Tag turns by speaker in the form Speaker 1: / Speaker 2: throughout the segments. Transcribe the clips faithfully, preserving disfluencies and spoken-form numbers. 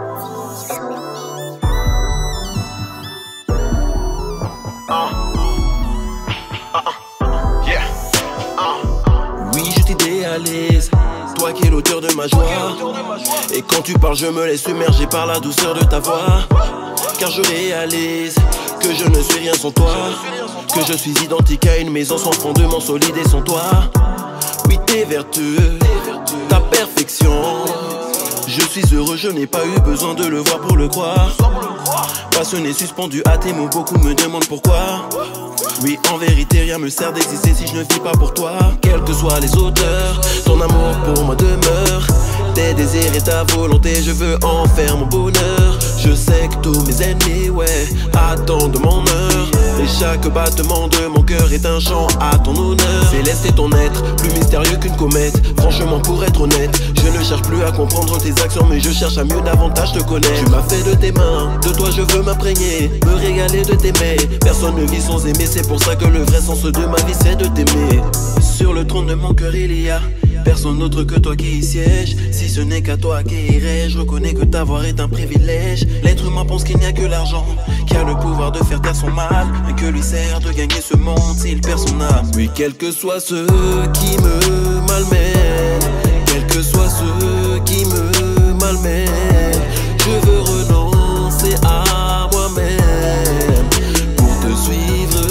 Speaker 1: Oui, je t'idéalise, toi qui es l'auteur de ma joie. Et quand tu parles, je me laisse submerger par la douceur de ta voix. Car je réalise que je ne suis rien sans toi, que je suis identique à une maison sans fondement solide et sans toi. Oui, t'es vertueux, ta perfection. Je suis heureux, je n'ai pas eu besoin de le voir pour le croire. Passionné, suspendu à tes mots, beaucoup me demandent pourquoi. Oui, en vérité, rien me sert d'exister si je ne vis pas pour toi. Quels que soient les auteurs, ton amour pour moi demeure. Tes désirs et ta volonté, je veux en faire mon bonheur. Je sais que tous mes ennemis, ouais, attendent mon heure. Et chaque battement de mon cœur est un chant à ton honneur. Céleste est ton être, plus mystérieux qu'une comète. Franchement, pour être honnête, je ne cherche plus à comprendre tes actions, mais je cherche à mieux davantage te connaître. Tu m'as fait de tes mains, de toi je veux m'imprégner, me régaler de t'aimer. Personne ne vit sans aimer, c'est pour ça que le vrai sens de ma vie c'est de t'aimer. Sur le trône de mon cœur il y a personne autre que toi qui y siège. Si ce n'est qu'à toi qui irai, je reconnais que t'avoir est un privilège. L'être humain pense qu'il n'y a que l'argent qui a le pouvoir de faire taire son mal, mais que lui sert de gagner ce monde s'il perd son âme. Oui, quels que soient ceux qui me malmènent, quels que soient ceux qui me malmènent, je veux renoncer à moi-même pour te suivre.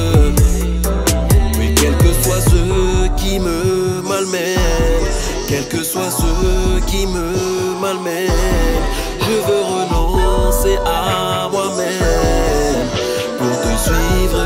Speaker 1: Oui, quels que soient ceux qui me malmènent, quels que soient ceux qui me malmènent, je veux renoncer à moi-même pour te suivre.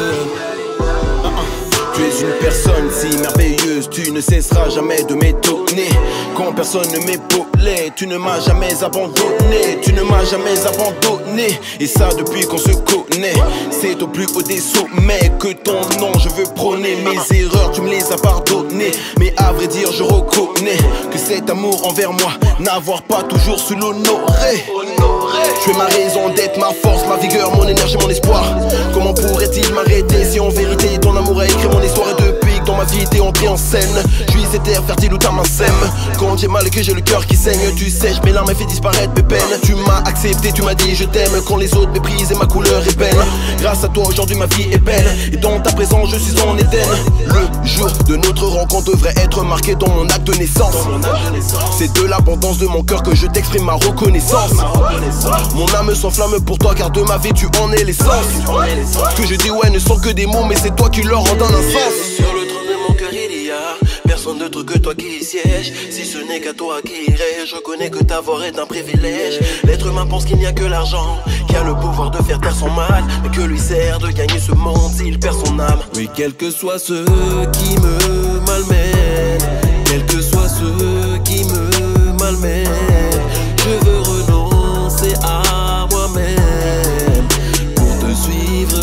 Speaker 1: Tu es une personne si merveilleuse, tu ne cesseras jamais de m'étonner. Quand personne ne m'épaulait, tu ne m'as jamais abandonné. Tu ne m'as jamais abandonné, et ça depuis qu'on se connaît. C'est au plus haut des sommets que ton nom je veux prôner. Mes erreurs tu me les as pardonnées, mais à vrai dire je reconnais que cet amour envers moi n'avoir pas toujours su l'honorer. Tu es ma raison d'être, ma force, ma vigueur, mon énergie, mon espoir. Comment pourrait-il m'arrêter si en vérité ton amour a écrit mon histoire? Et depuis que dans ma vie t'es entré en scène, je suis cette terre fertile où ta main sème. Quand j'ai mal et que j'ai le cœur qui saigne, tu sèches mes larmes et fais disparaître mes peines. Tu m'as accepté, tu m'as dit je t'aime quand les autres méprisent et ma couleur est belle. Grâce à toi aujourd'hui ma vie est belle, et dans ta présence je suis en Éden. Le jour de notre rencontre devrait être marqué dans mon acte de naissance. C'est de l'abondance de mon cœur que je t'exprime ma reconnaissance. Mon âme s'enflamme pour toi car de ma vie tu en es l'essence. Ce que je dis ouais ne sont que des mots, mais c'est toi qui leur rend un sens. Sur le trône de mon cœur il y a personne d'autre que toi qui y siège. Si ce n'est qu'à toi qui irai, je connais que t'avoir est un privilège. L'être humain pense qu'il n'y a que l'argent qui a le pouvoir de faire taire son mal, mais que lui sert de gagner ce monde s'il perd son âme. Oui, quels que soient ceux qui me malmènent, quels que soient ceux qui me malmènent, je veux renoncer à moi-même pour te suivre.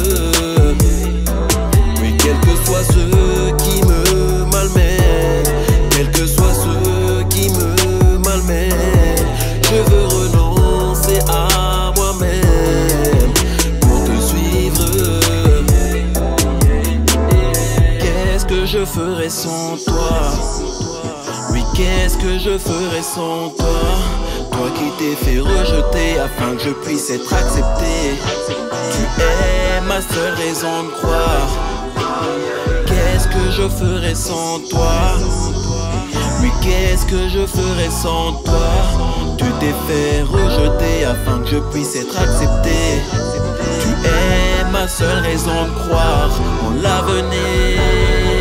Speaker 1: Oui, quels que soient ceux qui me malmènent, quels que soient ceux qui me malmènent, je veux renoncer à moi-même pour te suivre. Qu'est-ce que je ferais sans toi? Oui, qu'est-ce que je ferais sans toi? Toi qui t'es fait rejeter afin que je puisse être accepté. Tu es ma seule raison de croire. Qu'est-ce que je ferais sans toi? Oui, qu'est-ce que je ferais sans toi? Tu t'es fait rejeter afin que je puisse être accepté. Tu es ma seule raison de croire en l'avenir.